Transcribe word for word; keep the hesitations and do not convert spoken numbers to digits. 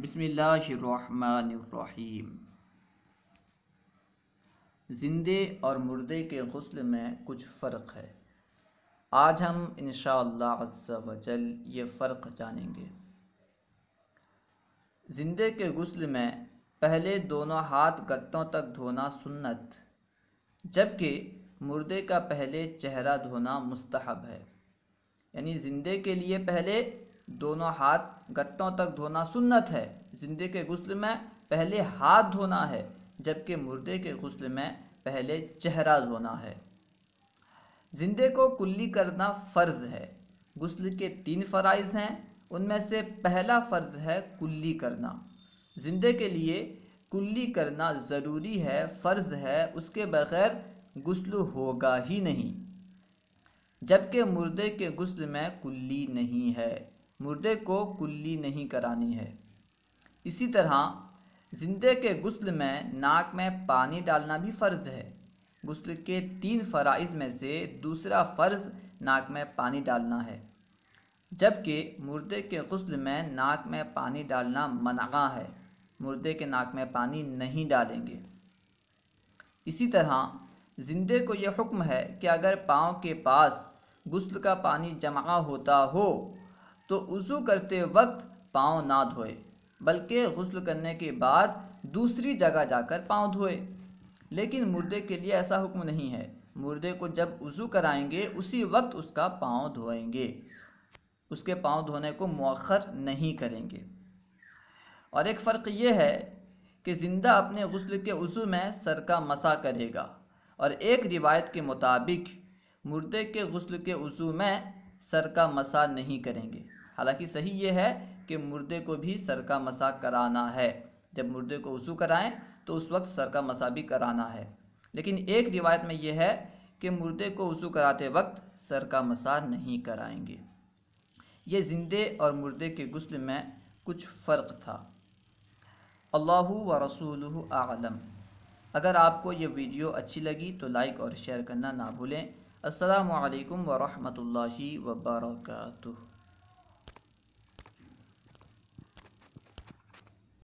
بسم اللہ الرحمن الرحیم۔ زندے اور مردے کے غسل میں کچھ فرق ہے۔ آج ہم انشاءاللہ عز و جل یہ فرق جانیں گے۔ زندے کے غسل میں پہلے دونوں ہاتھ گٹوں تک دھونا سنت، جبکہ مردے کا پہلے چہرہ دھونا مستحب ہے۔ یعنی زندے کے لیے پہلے دونوں ہاتھ گٹوں تک دھونا سنت ہے، زندے کے غسل میں پہلے ہاتھ دھونا ہے، جبکہ مردے کے غسل میں پہلے چہرہ دھونا ہے۔ زندے کو کلی کرنا فرض ہے۔ غسل کے تین فرائض ہیں، ان میں سے پہلا فرض ہے کلی کرنا۔ زندے کے لیے کلی کرنا ضروری ہے، فرض ہے، اس کے بغیر غسل ہوگا ہی نہیں، جبکہ مردے کے غسل میں کلی نہیں ہے، مردے کو کلی نہیں کرانی ہے۔ اسی طرح زندے کے غسل میں ناک میں پانی ڈالنا بھی فرض ہے۔ غسل کے تین فرائض میں سے دوسرا فرض ناک میں پانی ڈالنا ہے، جبکہ مردے کے غسل میں ناک میں پانی ڈالنا منع ہے، مردے کے ناک میں پانی نہیں ڈالیں گے۔ اسی طرح زندے کو یہ حکم ہے کہ اگر پاؤں کے پاس غسل کا پانی جمع ہوتا ہو تو وضو کرتے وقت پاؤں نہ دھوئے، بلکہ غسل کرنے کے بعد دوسری جگہ جا کر پاؤں دھوئے۔ لیکن مردے کے لیے ایسا حکم نہیں ہے، مردے کو جب وضو کرائیں گے اسی وقت اس کا پاؤں دھوئیں گے، اس کے پاؤں دھونے کو مؤخر نہیں کریں گے۔ اور ایک فرق یہ ہے کہ زندہ اپنے غسل کے وضو میں سر کا مسح کرے گا، اور ایک روایت کے مطابق مردے کے غسل کے وضو میں سر کا مسح نہیں کریں گے۔ حالانکہ صحیح یہ ہے کہ مردے کو بھی سر کا مسح کرانا ہے، جب مردے کو وضو کرائیں تو اس وقت سر کا مسح بھی کرانا ہے، لیکن ایک روایت میں یہ ہے کہ مردے کو وضو کراتے وقت سر کا مسح نہیں کرائیں گے۔ یہ زندے اور مردے کے غسل میں کچھ فرق تھا۔ اللہ و رسولہ اعلم۔ اگر آپ کو یہ ویڈیو اچھی لگی تو لائک اور شیئر کرنا نہ بھولیں۔ السلام علیکم ورحمۃ اللہ وبرکاتہ۔